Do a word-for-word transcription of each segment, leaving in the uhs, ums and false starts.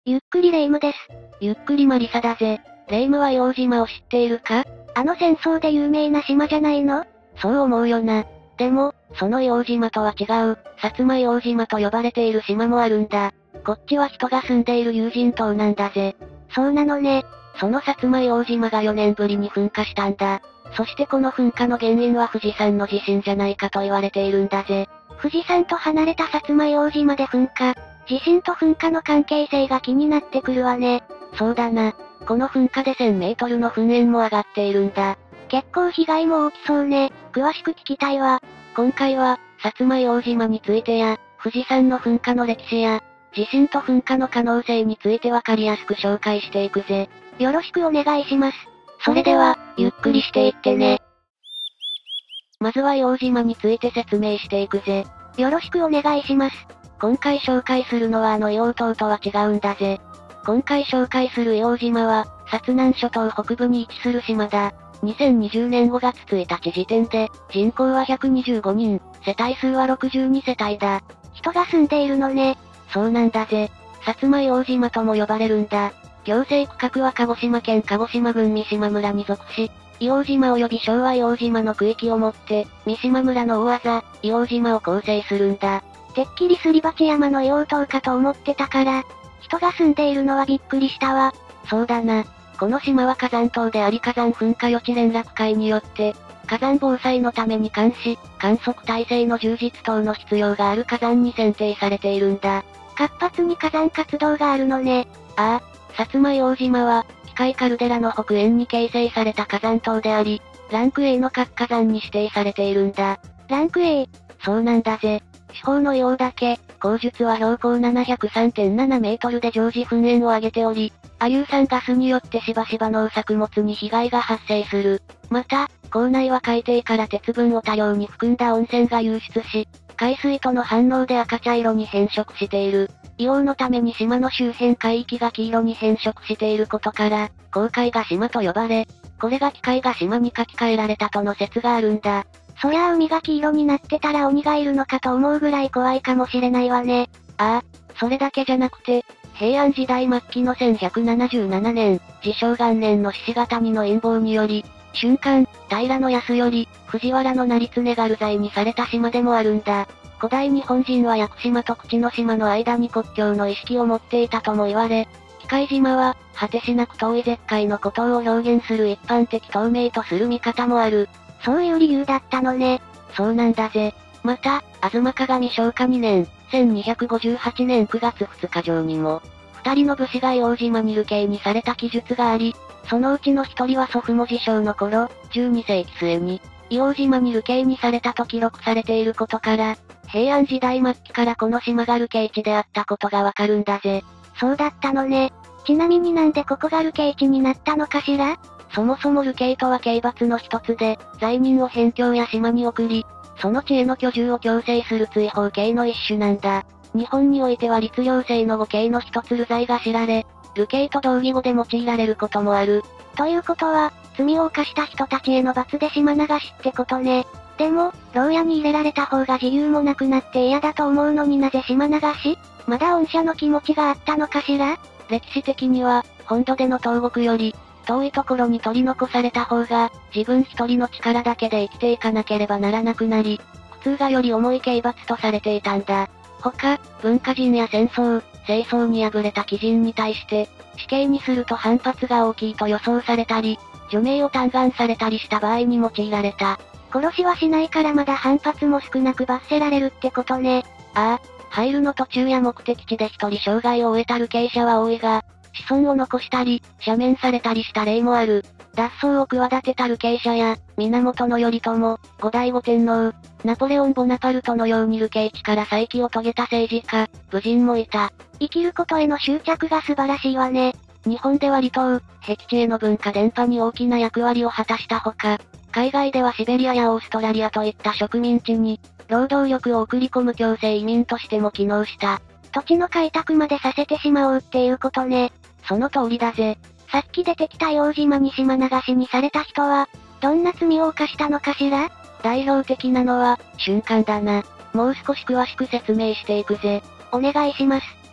ゆっくりレ夢ムです。 ゆっくりマリサだぜ。レ夢ムは硫黄島を知っているか？ あの戦争で有名な島じゃないの？ そう思うよな。でも、その硫黄島とは違う、薩摩硫黄島と呼ばれている島もあるんだ。こっちは人が住んでいる有人島なんだぜ。 そうなのね。 その薩摩硫黄島がよねんぶりに噴火したんだ。そしてこの噴火の原因は富士山の地震じゃないかと言われているんだぜ。 富士山と離れた薩摩硫黄島で噴火。地震と噴火の関係性が気になってくるわね。 そうだな。この噴火でせんメートルの噴煙も上がっているんだ。 結構被害も大きそうね。詳しく聞きたいわ。 今回は、薩摩硫黄島についてや、富士山の噴火の歴史や、地震と噴火の可能性についてわかりやすく紹介していくぜ。 よろしくお願いします。 それでは、ゆっくりしていってね。まずは硫黄島について説明していくぜ。 よろしくお願いします。 今回紹介するのはあの硫黄島とは違うんだぜ。今回紹介する硫黄島は、薩南諸島北部に位置する島だ。にせんにじゅうねんごがつついたち時点で、人口はひゃくにじゅうごにん、世帯数はろくじゅうにせたいだ。 人が住んでいるのね。 そうなんだぜ。薩摩硫黄島とも呼ばれるんだ。行政区画は鹿児島県鹿児島郡三島村に属し、硫黄島及び昭和硫黄島の区域をもって、三島村の大字、硫黄島を構成するんだ。 てっきりすり鉢山の硫黄島かと思ってたから、人が住んでいるのはびっくりしたわ。 そうだな。この島は火山島であり火山噴火予知連絡会によって、火山防災のために監視、観測体制の充実等の必要がある火山に選定されているんだ。 活発に火山活動があるのね。 ああ、薩摩硫黄島は、機械カルデラの北縁に形成された火山島であり、ランク エー の活火山に指定されているんだ。 ランク エー？ そうなんだぜ。四方の硫黄岳、口述は標高 ななひゃくさんてんななメートルで常時噴煙を上げており、亜硫酸ガスによってしばしば農作物に被害が発生する。また、坑内は海底から鉄分を多量に含んだ温泉が湧出し、海水との反応で赤茶色に変色している。硫黄のために島の周辺海域が黄色に変色していることから、公海が島と呼ばれ、これが機械が島に書き換えられたとの説があるんだ。 そりゃあ海が黄色になってたら鬼がいるのかと思うぐらい怖いかもしれないわね。 ああ、それだけじゃなくて、平安時代末期のせんひゃくななじゅうななねん、治承元年の獅子ヶ谷の陰謀により、瞬間、平安頼、藤原の成常が流罪にされた島でもあるんだ。古代日本人は屋久島と口之島の間に国境の意識を持っていたとも言われ、機械島は、果てしなく遠い絶海の孤島を表現する一般的透明とする見方もある。 そういう理由だったのね。 そうなんだぜ。また、吾妻鏡商家にねん、せんにひゃくごじゅうはちねんくがつふつか上にも、二人の武士が硫黄島に流刑にされた記述があり、そのうちの一人は祖父文字章の頃、じゅうにせいき末に、硫黄島に流刑にされたと記録されていることから、平安時代末期からこの島が流刑地であったことがわかるんだぜ。 そうだったのね。ちなみになんでここが流刑地になったのかしら？ そもそも流刑とは刑罰の一つで、罪人を辺境や島に送り、その地への居住を強制する追放刑の一種なんだ。日本においては律令制の語刑の一つ流罪が知られ、流刑と同義語で用いられることもある。 ということは、罪を犯した人たちへの罰で島流しってことね。でも、牢屋に入れられた方が自由もなくなって嫌だと思うのになぜ島流し？まだ恩赦の気持ちがあったのかしら？ 歴史的には、本土での投獄より、遠いところに取り残された方が、自分一人の力だけで生きていかなければならなくなり、苦痛がより重い刑罰とされていたんだ。他、文化人や戦争、戦争に敗れた貴人に対して、死刑にすると反発が大きいと予想されたり、除名を嘆願されたりした場合に用いられた。 殺しはしないからまだ反発も少なく罰せられるってことね。 ああ、入るの途中や目的地で一人生涯を終えた流刑者は多いが、子孫を残したり、赦免されたりした例もある。脱走を企てた流刑者や、源頼朝、後醍醐天皇、ナポレオン・ボナパルトのように流刑地から再起を遂げた政治家、武人もいた。 生きることへの執着が素晴らしいわね。 日本では離島、僻地への文化伝播に大きな役割を果たしたほか、海外ではシベリアやオーストラリアといった植民地に、労働力を送り込む強制移民としても機能した。 土地の開拓までさせてしまおうっていうことね。 その通りだぜ。 さっき出てきた硫黄島に島流しにされた人は、どんな罪を犯したのかしら？ 代表的なのは、瞬間だな。もう少し詳しく説明していくぜ。 お願いします。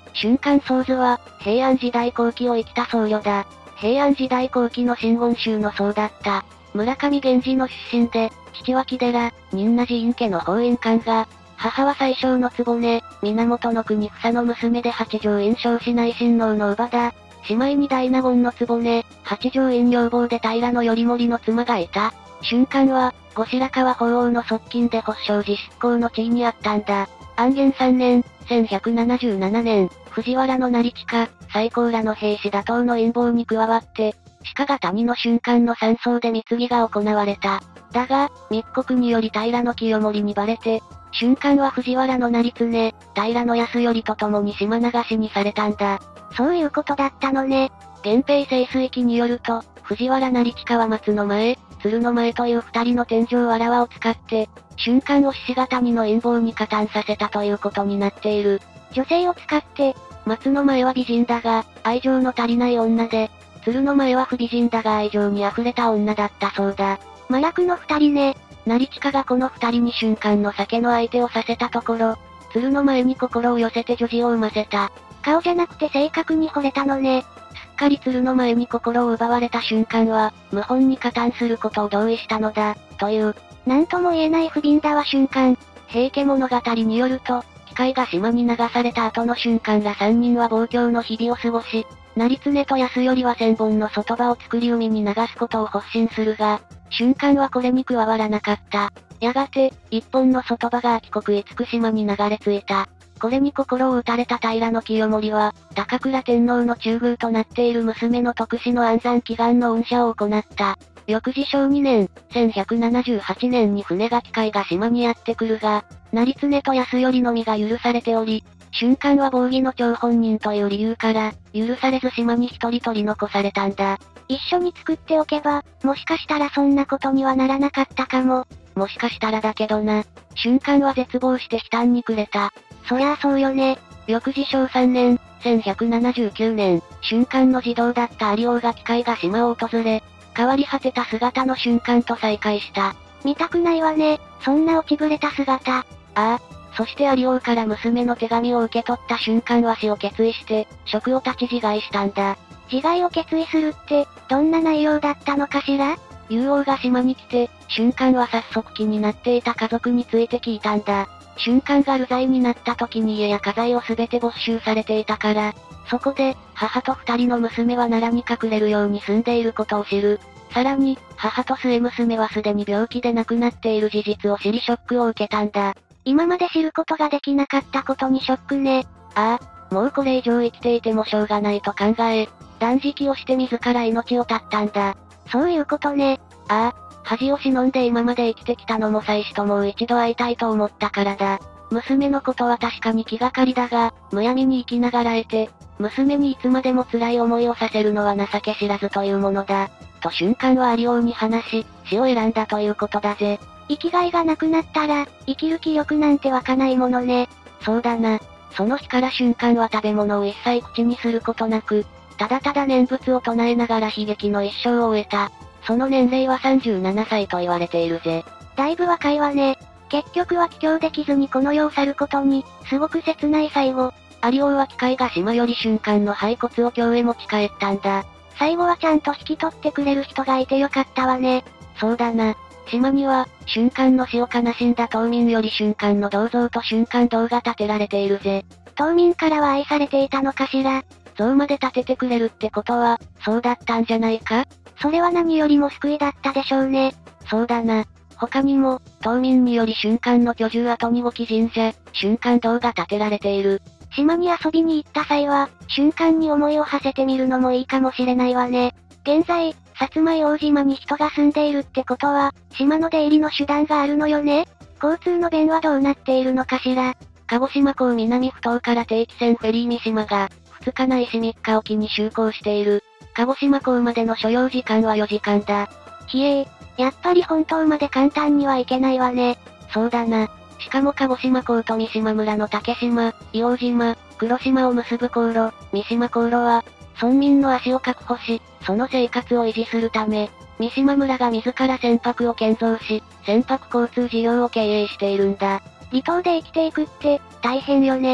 瞬間僧図は、平安時代後期を生きた僧侶だ。平安時代後期の真言宗の僧だった。村上源氏の出身で、父は木寺、仁和寺院家の法院官が、母は最小の局、源の国房の娘で八条院彰子内親王の乳母だ。姉妹に大納言の局、八条院女房で平頼盛の妻がいた。瞬間は、後白河法皇の側近で北勝寺執行の地位にあったんだ。安元さんねん、せんひゃくななじゅうななねん、藤原の成親、最高らの兵士打倒の陰謀に加わって、鹿が谷の瞬間の山荘で貢ぎが行われた。だが、密告により平清盛にバレて、瞬間は藤原の成常、平康頼と共に島流しにされたんだ。 そういうことだったのね。 源平盛衰記によると、藤原成親は松の前、鶴の前という二人の天井わらわを使って、瞬間を獅子ヶ谷の陰謀に加担させたということになっている。 女性を使って、 松の前は美人だが、愛情の足りない女で、鶴の前は不美人だが愛情に溢れた女だったそうだ。 麻薬の二人ね。 成親がこの二人に瞬間の酒の相手をさせたところ、鶴の前に心を寄せて女児を産ませた。 顔じゃなくて性格に惚れたのね。 すっかり鶴の前に心を奪われた瞬間は、謀反に加担することを同意したのだ、という。 なんとも言えない不憫だわ瞬間。 平家物語によると、機械が島に流された後の瞬間ら三人は望郷の日々を過ごし、成常と康頼は千本の外場を作り海に流すことを発信するが、瞬間はこれに加わらなかった。やがて、一本の外場が秋国厳島に流れ着いた。これに心を打たれた平清盛は、高倉天皇の中宮となっている娘の徳子の安産祈願の恩赦を行った。翌治承にねん、せんひゃくななじゅうはちねんに船が機械が島にやってくるが、成常と康頼のみが許されており、瞬間は防御の張本人という理由から、許されず島に一人取り残されたんだ。 一緒に作っておけば、もしかしたらそんなことにはならなかったかも。 もしかしたらだけどな。瞬間は絶望して悲嘆に暮れた。 そりゃあそうよね。 翌治承さんねん、せんひゃくななじゅうきゅうねん、瞬間の児童だった有王が機械が島を訪れ、変わり果てた姿の瞬間と再会した。 見たくないわね、そんな落ちぶれた姿。 ああ、そして有王から娘の手紙を受け取った瞬間は死を決意して、職を立ち自害したんだ。 自害を決意するって、どんな内容だったのかしら？ 有王が島に来て、瞬間は早速気になっていた家族について聞いたんだ。瞬間が流罪になった時に家や家財をすべて没収されていたから、そこで、母と二人の娘は奈良に隠れるように住んでいることを知る。さらに、母と末娘はすでに病気で亡くなっている事実を知りショックを受けたんだ。 今まで知ることができなかったことにショックね。 ああ、もうこれ以上生きていてもしょうがないと考え、断食をして自ら命を絶ったんだ。 そういうことね。 ああ、恥を忍んで今まで生きてきたのも妻子ともう一度会いたいと思ったからだ。娘のことは確かに気がかりだが、むやみに生きながらえて、娘にいつまでも辛い思いをさせるのは情け知らずというものだ。と瞬間は有王に話し、死を選んだということだぜ。 生きがいがなくなったら、生きる気力なんて湧かないものね。 そうだな。その日から瞬間は食べ物を一切口にすることなく、ただただ念仏を唱えながら悲劇の一生を終えた。その年齢はさんじゅうななさいと言われているぜ。 だいぶ若いわね。結局は帰郷できずにこの世を去ることに、すごく切ない最後。 有王は機械が島より瞬間の骸骨を京へ持ち帰ったんだ。 最後はちゃんと引き取ってくれる人がいてよかったわね。 そうだな。島には、瞬間の死を悲しんだ島民より瞬間の銅像と瞬間像が建てられているぜ。 島民からは愛されていたのかしら。 像まで建ててくれるってことは、そうだったんじゃないか？ それは何よりも救いだったでしょうね。 そうだな。他にも、島民により瞬間の居住跡にごき神社、瞬間堂が建てられている。 島に遊びに行った際は、瞬間に思いを馳せてみるのもいいかもしれないわね。現在、薩摩硫黄島に人が住んでいるってことは、島の出入りの手段があるのよね。交通の便はどうなっているのかしら。 鹿児島港南埠頭から定期船フェリー三島が、ふつかないしみっかおきに就航している。鹿児島港までの所要時間はよじかんだ。 ひえー、やっぱり本島まで簡単には行けないわね。 そうだな。しかも鹿児島港と三島村の竹島、硫黄島、黒島を結ぶ航路、三島航路は、村民の足を確保し、その生活を維持するため、三島村が自ら船舶を建造し、船舶交通事業を経営しているんだ。 離島で生きていくって、大変よね。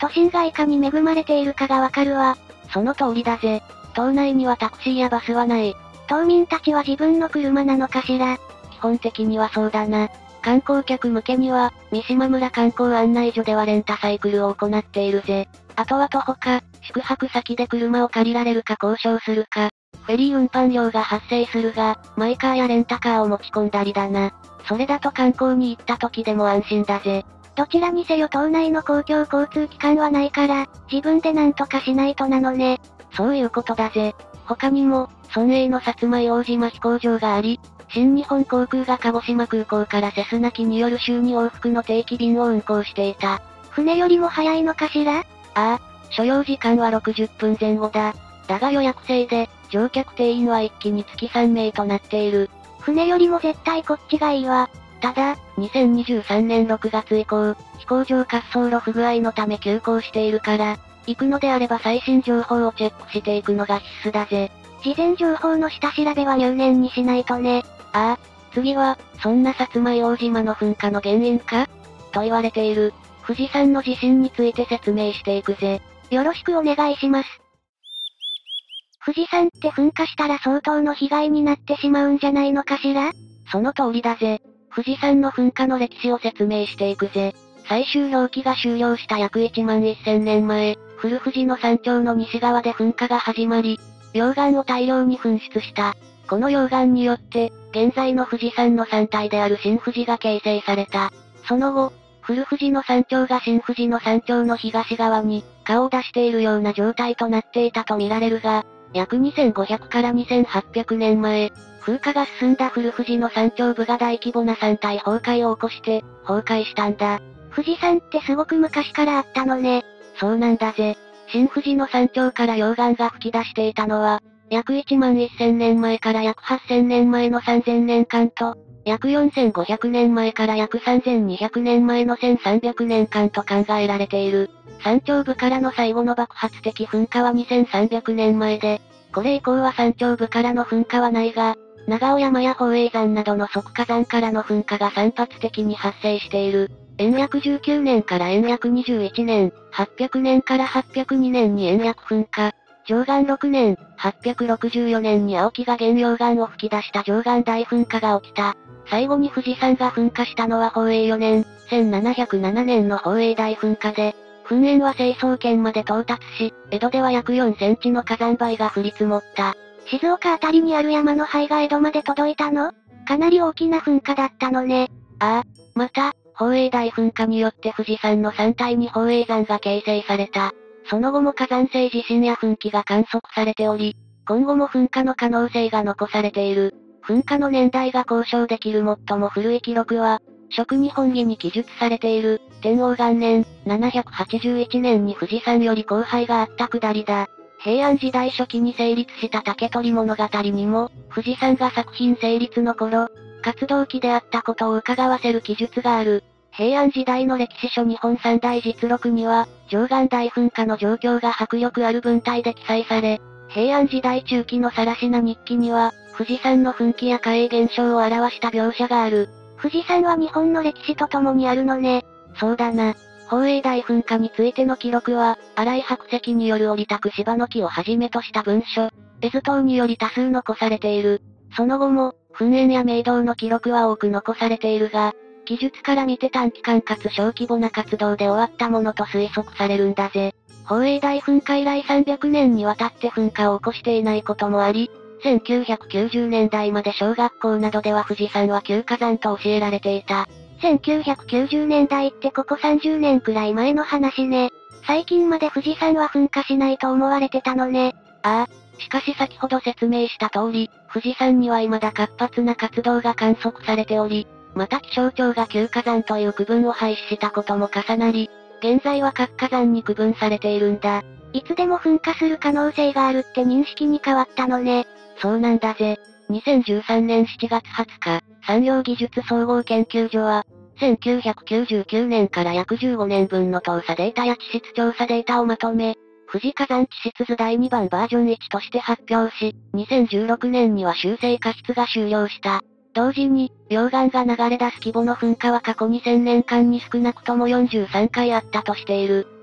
都心がいかに恵まれているかがわかるわ。 その通りだぜ。島内にはタクシーやバスはない。 島民たちは自分の車なのかしら。 基本的にはそうだな。観光客向けには、三島村観光案内所ではレンタサイクルを行っているぜ。あとは徒歩か、宿泊先で車を借りられるか交渉するか、フェリー運搬料が発生するが、マイカーやレンタカーを持ち込んだりだな。それだと観光に行った時でも安心だぜ。 どちらにせよ島内の公共交通機関はないから、自分で何とかしないとなのね。 そういうことだぜ。他にも、村営の薩摩硫黄島飛行場があり、新日本航空が鹿児島空港からセスナ機による週に往復の定期便を運航していた。 船よりも早いのかしら？ ああ、所要時間はろくじゅっぷんぜん後だ。だが予約制で、乗客定員はいっきにつきさんめいとなっている。 船よりも絶対こっちがいいわ。 ただ、にせんにじゅうさんねんろくがつ以降、飛行場滑走路不具合のため休航しているから、行くのであれば最新情報をチェックしていくのが必須だぜ。 事前情報の下調べは入念にしないとね。 ああ、次は、そんな薩摩硫黄島の噴火の原因かと言われている、富士山の地震について説明していくぜ。 よろしくお願いします。富士山って噴火したら相当の被害になってしまうんじゃないのかしら？ その通りだぜ。富士山の噴火の歴史を説明していくぜ。最終氷期が終了した約いちまんせんねんまえ、古富士の山頂の西側で噴火が始まり、溶岩を大量に噴出した。この溶岩によって、現在の富士山の山体である新富士が形成された。その後、古富士の山頂が新富士の山頂の東側に、顔を出しているような状態となっていたと見られるが、約にせんごひゃくからにせんはっぴゃくねんまえ、風化が進んだ古富士の山頂部が大規模な山体崩壊を起こして、崩壊したんだ。 富士山ってすごく昔からあったのね。 そうなんだぜ。新富士の山頂から溶岩が吹き出していたのは、約いちまんせんねんまえから約はっせんねんまえのさんぜんねんかんと、約よんせんごひゃくねんまえから約さんぜんにひゃくねんまえのせんさんびゃくねんかんと考えられている。山頂部からの最後の爆発的噴火はにせんさんびゃくねんまえで、これ以降は山頂部からの噴火はないが、長尾山や宝永山などの側火山からの噴火が散発的に発生している。延暦じゅうきゅうねんから延暦にじゅういちねん、はっぴゃくねんからはっぴゃくにねんに延暦噴火、貞観ろくねん、はっぴゃくろくじゅうよねんに青木が原溶岩を吹き出した貞観大噴火が起きた。最後に富士山が噴火したのは宝永よねん、せんななひゃくななねんの宝永大噴火で、噴煙は成層圏まで到達し、江戸では約よんセンチの火山灰が降り積もった。 静岡あたりにある山の灰が江戸まで届いたの？かなり大きな噴火だったのね。 ああ、また、宝永大噴火によって富士山の山体に宝永山が形成された。その後も火山性地震や噴気が観測されており、今後も噴火の可能性が残されている。噴火の年代が交渉できる最も古い記録は、食日本紀に記述されている、天王元年、ななひゃくはちじゅういちねんに富士山より降灰があったくだりだ。平安時代初期に成立した竹取物語にも、富士山が作品成立の頃、活動期であったことを伺わせる記述がある。平安時代の歴史書日本三大実録には、貞観大噴火の状況が迫力ある文体で記載され、平安時代中期の更科日記には、富士山の噴気や火影現象を表した描写がある。 富士山は日本の歴史とともにあるのね。 そうだな。宝永大噴火についての記録は、新井白石による降りたく柴の木をはじめとした文書、絵図等により多数残されている。その後も、噴煙や明洞の記録は多く残されているが、記述から見て短期間かつ小規模な活動で終わったものと推測されるんだぜ。宝永大噴火以来さんびゃくねんにわたって噴火を起こしていないこともあり、せんきゅうひゃくきゅうじゅうねんだいまで小学校などでは富士山は旧火山と教えられていた。 せんきゅうひゃくきゅうじゅうねんだいってここさんじゅうねんくらい前の話ね。最近まで富士山は噴火しないと思われてたのね。 ああ、しかし先ほど説明した通り、富士山には未だ活発な活動が観測されており、また気象庁が旧火山という区分を廃止したことも重なり、現在は各火山に区分されているんだ。 いつでも噴火する可能性があるって認識に変わったのね。 そうなんだぜ。にせんじゅうさんねんしちがつはつか、産業技術総合研究所は、せんきゅうひゃくきゅうじゅうきゅうねんから約じゅうごねんぶんの調査データや地質調査データをまとめ、富士火山地質図だいにばんバージョンいちとして発表し、にせんじゅうろくねんには修正加筆が終了した。同時に、溶岩が流れ出す規模の噴火は過去にせんねんかんに少なくともよんじゅうさんかいあったとしている。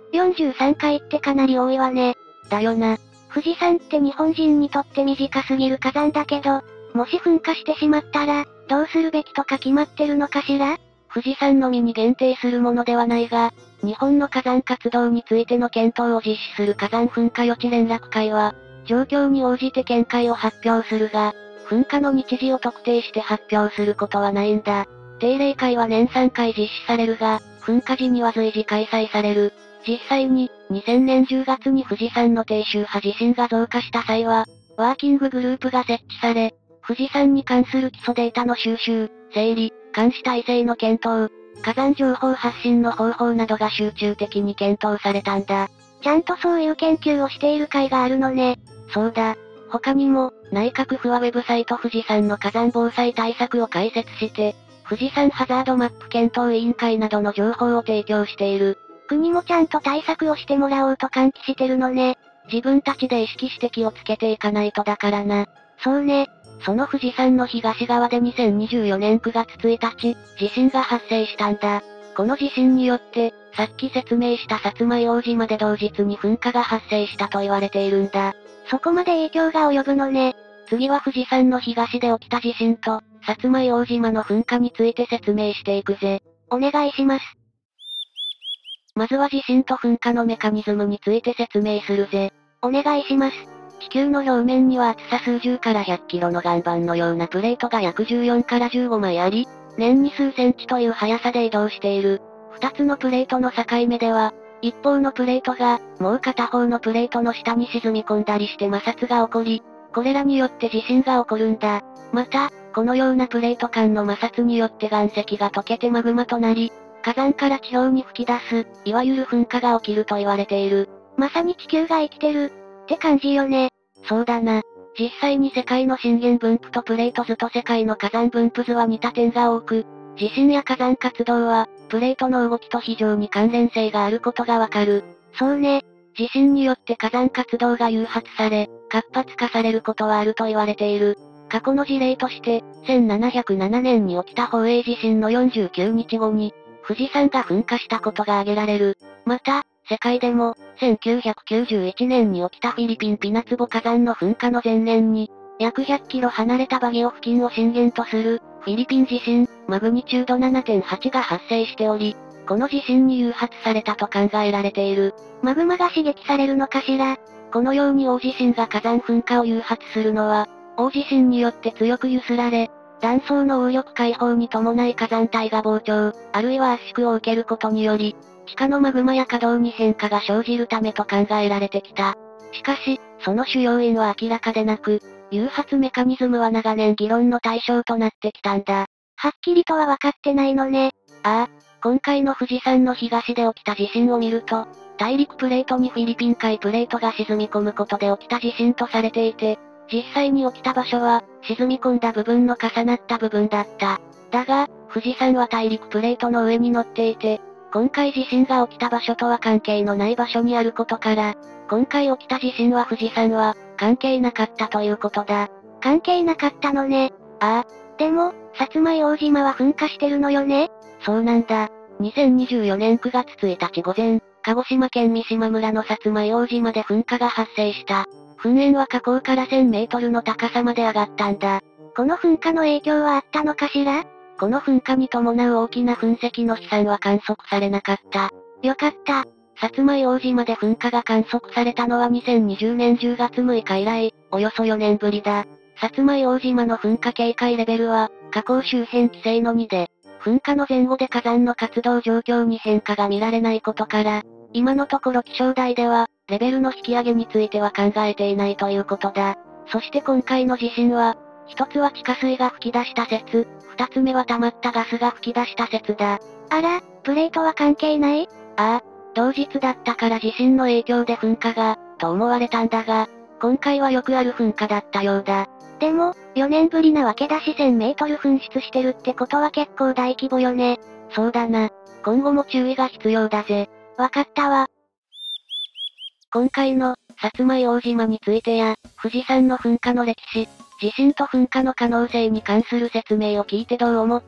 よんじゅうさんかいってかなり多いわね。 だよな。 富士山って日本人にとって短すぎる火山だけど、もし噴火してしまったら、どうするべきとか決まってるのかしら？ 富士山のみに限定するものではないが、日本の火山活動についての検討を実施する火山噴火予知連絡会は、状況に応じて見解を発表するが、噴火の日時を特定して発表することはないんだ。定例会は年さんかい実施されるが、噴火時には随時開催される。実際に、にせんねんじゅうがつに富士山の低周波地震が増加した際は、ワーキンググループが設置され、富士山に関する基礎データの収集、整理、監視体制の検討、火山情報発信の方法などが集中的に検討されたんだ。 ちゃんとそういう研究をしている会があるのね。 そうだ。他にも、内閣府はウェブサイト富士山の火山防災対策を開設して、富士山ハザードマップ検討委員会などの情報を提供している。 国もちゃんと対策をしてもらおうと喚起してるのね。 自分たちで意識して気をつけていかないとだからな。 そうね。 その富士山の東側でにせんにじゅうよねんくがつついたち、地震が発生したんだ。この地震によって、さっき説明した薩摩硫黄島で同日に噴火が発生したと言われているんだ。 そこまで影響が及ぶのね。 次は富士山の東で起きた地震と、薩摩硫黄島の噴火について説明していくぜ。 お願いします。 まずは地震と噴火のメカニズムについて説明するぜ。 お願いします。 地球の表面には厚さ数十からひゃくキロの岩盤のようなプレートが約じゅうよんからじゅうごまいあり、年に数センチという速さで移動している。二つのプレートの境目では、一方のプレートが、もう片方のプレートの下に沈み込んだりして摩擦が起こり、これらによって地震が起こるんだ。また、このようなプレート間の摩擦によって岩石が溶けてマグマとなり、火山から地表に吹き出す、いわゆる噴火が起きると言われている。 まさに地球が生きてる、って感じよね。 そうだな。実際に世界の震源分布とプレート図と世界の火山分布図は似た点が多く、地震や火山活動は、プレートの動きと非常に関連性があることがわかる。 そうね。 地震によって火山活動が誘発され、活発化されることはあると言われている。過去の事例として、せんななひゃくななねんに起きた宝永地震のよんじゅうきゅうにちごに、富士山が噴火したことが挙げられる。また、世界でも、せんきゅうひゃくきゅうじゅういちねんに起きたフィリピンピナツボ火山の噴火の前年に、約ひゃくキロ離れたバギオ付近を震源とする、フィリピン地震、マグニチュード ななてんはち が発生しており、この地震に誘発されたと考えられている。 マグマが刺激されるのかしら？ このように大地震が火山噴火を誘発するのは、大地震によって強く揺すられ、断層の応力解放に伴い火山帯が膨張、あるいは圧縮を受けることにより、地下のマグマや稼働に変化が生じるためと考えられてきた。しかし、その主要因は明らかでなく、誘発メカニズムは長年議論の対象となってきたんだ。 はっきりとは分かってないのね。 ああ、今回の富士山の東で起きた地震を見ると、大陸プレートにフィリピン海プレートが沈み込むことで起きた地震とされていて、実際に起きた場所は、沈み込んだ部分の重なった部分だった。だが、富士山は大陸プレートの上に乗っていて、今回地震が起きた場所とは関係のない場所にあることから、今回起きた地震は富士山は、関係なかったということだ。 関係なかったのね。 ああ。 でも、薩摩硫黄島は噴火してるのよね？ そうなんだ。にせんにじゅうよねんくがつついたち午前、鹿児島県三島村の薩摩硫黄島で噴火が発生した。噴煙は火口からせんメートルの高さまで上がったんだ。 この噴火の影響はあったのかしら？ この噴火に伴う大きな噴石の飛散は観測されなかった。 よかった。 薩摩硫黄島で噴火が観測されたのはにせんにじゅうねんじゅうがつむいか以来、およそよねんぶりだ。薩摩硫黄島の噴火警戒レベルは、火口周辺規制のにで、噴火の前後で火山の活動状況に変化が見られないことから、今のところ気象台では、レベルの引き上げについては考えていないということだ。そして今回の地震は、一つは地下水が噴き出した説、二つ目は溜まったガスが噴き出した説だ。 あら、プレートは関係ない？ ああ、同日だったから地震の影響で噴火が、と思われたんだが、今回はよくある噴火だったようだ。 でも、よねんぶりなわけだしせんメートル噴出してるってことは結構大規模よね。 そうだな。今後も注意が必要だぜ。 わかったわ。 今回の、薩摩硫黄島についてや、富士山の噴火の歴史、地震と噴火の可能性に関する説明を聞いてどう思った？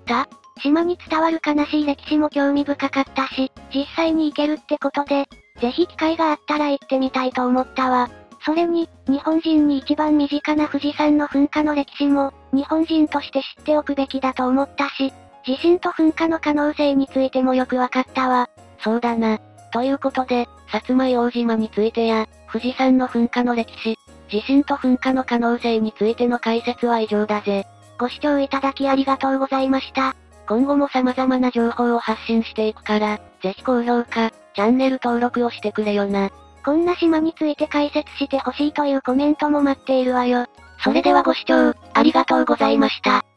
島に伝わる悲しい歴史も興味深かったし、実際に行けるってことで、ぜひ機会があったら行ってみたいと思ったわ。それに、日本人に一番身近な富士山の噴火の歴史も、日本人として知っておくべきだと思ったし、地震と噴火の可能性についてもよくわかったわ。 そうだな。ということで、薩摩硫黄島についてや、富士山の噴火の歴史、地震と噴火の可能性についての解説は以上だぜ。 ご視聴いただきありがとうございました。 今後も様々な情報を発信していくから、ぜひ高評価、チャンネル登録をしてくれよな。 こんな島について解説してほしいというコメントも待っているわよ。 それではご視聴、ありがとうございました。